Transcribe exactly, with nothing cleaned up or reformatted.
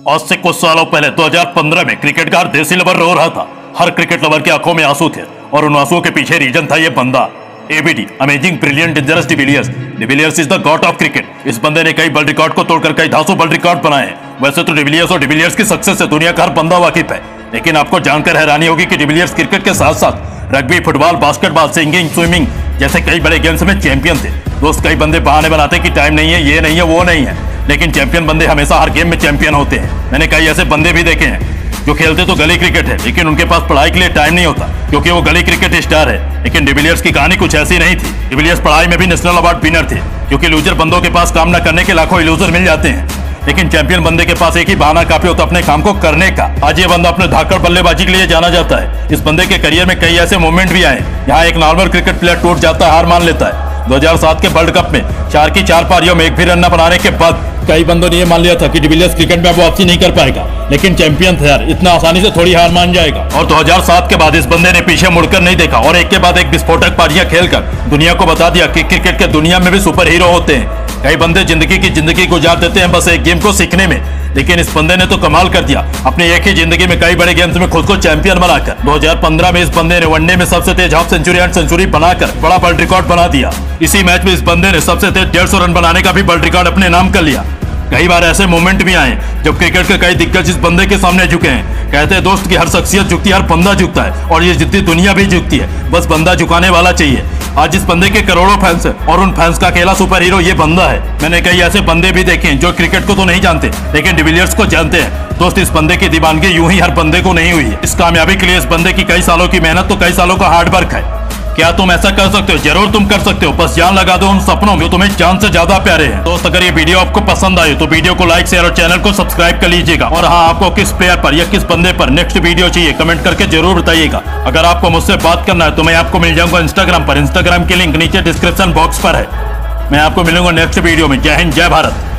आज से कुछ सालों पहले दो हज़ार पंद्रह में क्रिकेट का हर देसी लवर रो रहा था। हर क्रिकेट लवर की आंखों में आंसू थे और उन आंसुओं के पीछे रीजन था ये बंदा, ABD, amazing brilliant dangerous de Villiers. De Villiers is the god of cricket. इस बंदे ने कई वर्ल्ड रिकॉर्ड को तोड़कर कई धांसू वर्ल्ड रिकॉर्ड बनाए हैं। वैसे तो डिविलियर्स और डिविलियर्स की सक्सेस से दुनिया का हर बंदा वाकिफ है, लेकिन आपको जानकर हैरानी होगी कि डिविलियर्स क्रिकेट के साथ साथ rugby, football, basketball, singing, swimming जैसे कई बड़े गेम्स में चैंपियन थे। दोस्त, कई बंदे बहाने बनाते कि टाइम नहीं है, ये नहीं है, वो नहीं है, लेकिन चैंपियन बंदे हमेशा हर गेम में चैंपियन होते हैं। मैंने कई ऐसे बंदे भी देखे हैं जो खेलते तो गली क्रिकेट है, लेकिन उनके पास पढ़ाई के लिए टाइम नहीं होता क्योंकि वो गली क्रिकेट स्टार है। लेकिन डिविलियर्स की कहानी कुछ ऐसी नहीं थी। डिविलियर्स पढ़ाई में भी नेशनल अवार्ड विनर थे, क्योंकि लूजर बंदों के पास काम न करने के लाखों लूजर मिल जाते हैं, लेकिन चैंपियन बंदे के पास एक ही बहाना काफी होता अपने काम को करने का। आज ये बंदा अपने धाकड़ बल्लेबाजी के लिए जाना जाता है। इस बंदे के करियर में कई ऐसे मोमेंट भी आए यहाँ एक नॉर्मल क्रिकेट प्लेयर टूट जाता है, हार मान लेता है। दो हज़ार सात के वर्ल्ड कप में चार की चार पारियों में एक भी रन न बनाने के बाद कई बंदों ने ये मान लिया था कि डिविलियर्स क्रिकेट में अब वापसी नहीं कर पाएगा, लेकिन चैंपियन था यार, इतना आसानी से थोड़ी हार मान जाएगा। और दो हज़ार सात के बाद इस बंदे ने पीछे मुड़कर नहीं देखा और एक के बाद एक विस्फोटक पारियां खेलकर दुनिया को बता दिया कि क्रिकेट के दुनिया में भी सुपर हीरो होते हैं। कई बंदे जिंदगी की जिंदगी गुजार देते हैं बस एक गेम को सीखने में, लेकिन इस बंदे ने तो कमाल कर दिया। अपनी एक ही जिंदगी में कई बड़े गेम्स में खुद को चैंपियन बनाकर दो हज़ार पंद्रह में इस बंदे ने वनडे में सबसे तेज हाफ सेंचुरी एंड सेंचुरी बनाकर बड़ा वर्ल्ड रिकॉर्ड बना दिया। इसी मैच में इस बंदे ने सबसे तेज डेढ़ सौ रन बनाने का भी वर्ल्ड रिकॉर्ड अपने नाम कर लिया। कई बार ऐसे मोमेंट भी आए जब क्रिकेट के कई दिग्गज इस बंदे के सामने झुके हैं। कहते हैं दोस्त की हर शख्सियत झुकती है, हर बंदा झुकता है और ये जितनी दुनिया भी झुकती है, बस बंदा झुकाने वाला चाहिए। आज इस बंदे के करोड़ों फैंस हैं और उन फैंस का अकेला सुपर हीरो ये बंदा है। मैंने कई ऐसे बंदे भी देखे हैं जो क्रिकेट को तो नहीं जानते लेकिन डिविलियर्स को जानते हैं। दोस्त, इस बंदे की दीवानगी यूं ही हर बंदे को नहीं हुई है। इस कामयाबी के लिए इस बंदे की कई सालों की मेहनत तो कई सालों का हार्ड वर्क है। क्या तुम ऐसा कर सकते हो? जरूर तुम कर सकते हो, बस जान लगा दो उन सपनों में जो तुम्हें जान से ज्यादा प्यारे हैं। दोस्त, अगर ये वीडियो आपको पसंद आए तो वीडियो को लाइक, शेयर और चैनल को सब्सक्राइब कर लीजिएगा। और हाँ, आपको किस प्लेयर पर या किस बंदे पर नेक्स्ट वीडियो चाहिए कमेंट करके जरूर बताइएगा। अगर आपको मुझसे बात करना है तो मैं आपको मिल जाऊंगा इंस्टाग्राम पर। इंस्टाग्राम की लिंक नीचे डिस्क्रिप्शन बॉक्स पर है। मैं आपको मिलूंगा नेक्स्ट वीडियो में। जय हिंद, जय भारत।